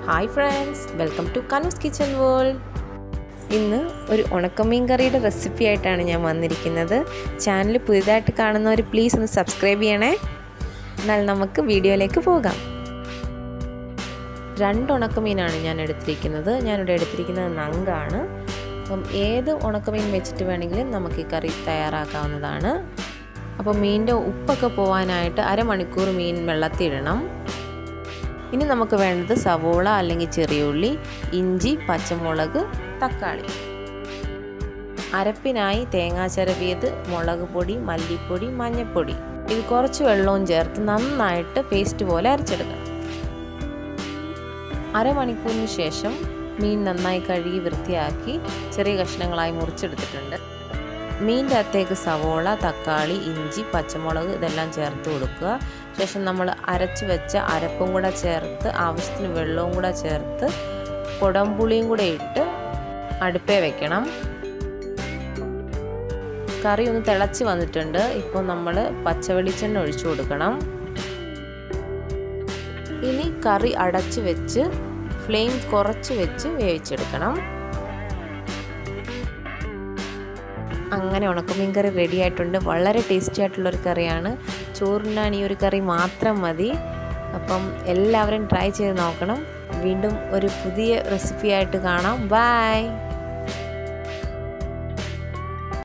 Hi friends, welcome to Kanu's Kitchen World. ഇന്ന് ഒരു ഉണക്കമീൻ കറിയുടെ റെസിപ്പി ആയിട്ടാണ് ഞാൻ വന്നിരിക്കുന്നത്. ചാനൽ പുതിയതായിട്ട് കാണുന്നവർ പ്ലീസ് ഒന്ന് സബ്സ്ക്രൈബ് ചെയ്യണേ. എന്നാൽ നമുക്ക് വീഡിയോയിലേക്ക് പോകാം. 2 ഉണക്കമീനാണ് ഞാൻ എടുത്തിരിക്കുന്നത്. ഞാനിവിടെ എടുത്തിരിക്കുന്നത് നങ്കാണ്. അപ്പം ഏത് ഉണക്കമീൻ വെച്ചിട്ട് വേണമെങ്കിലും നമുക്ക് ഈ കറി തയ്യാറാക്കാവുന്നതാണ്. അപ്പോൾ മീനിൻ്റെ ഉപ്പൊക്കെ പോകാനായിട്ട് അരമണിക്കൂർ മീൻ വെള്ളത്തിലിടണം. ഇനി നമുക്ക് വേണ്ടത് സവോള അല്ലെങ്കിൽ ചെറിയ ഉള്ളി, ഇഞ്ചി, പച്ചമുളക്, തക്കാളി. അരപ്പിനായി തേങ്ങാ ചിരവിയത്, മുളക് പൊടി, മല്ലിപ്പൊടി, മഞ്ഞൾപ്പൊടി. ഇത് കുറച്ച് വെള്ളവും ചേർത്ത് നന്നായിട്ട് പേസ്റ്റ് പോലെ അരച്ചെടുക്കണം. അരമണിക്കൂറിന് ശേഷം മീൻ നന്നായി കഴുകി വൃത്തിയാക്കി ചെറിയ കഷ്ണങ്ങളായി മുറിച്ചെടുത്തിട്ടുണ്ട്. മീനിൻ്റെ അകത്തേക്ക് സവോള, തക്കാളി, ഇഞ്ചി, പച്ചമുളക് ഇതെല്ലാം ചേർത്ത് കൊടുക്കുക. ശേഷം നമ്മൾ അരച്ച് വെച്ച അരപ്പും കൂടെ ചേർത്ത് ആവശ്യത്തിന് വെള്ളവും കൂടെ ചേർത്ത് കുടംപുളിയും കൂടെ ഇട്ട് അടുപ്പേ വെക്കണം. കറി ഒന്ന് തിളച്ച് വന്നിട്ടുണ്ട്. ഇപ്പോൾ നമ്മൾ പച്ചവെളിച്ചെണ്ണ ഒഴിച്ചു കൊടുക്കണം. ഇനി കറി അടച്ച് വെച്ച് ഫ്ലെയിം കുറച്ച് വെച്ച് വേവിച്ചെടുക്കണം. അങ്ങനെ ഉണക്കമീൻ കറി റെഡി ആയിട്ടുണ്ട്. വളരെ ടേസ്റ്റി ആയിട്ടുള്ളൊരു കറിയാണ്. ചോറിനാൻ ഈ ഒരു കറി മാത്രം മതി. അപ്പം എല്ലാവരും ട്രൈ ചെയ്ത് നോക്കണം. വീണ്ടും ഒരു പുതിയ റെസിപ്പി ആയിട്ട് കാണാം. ബൈ.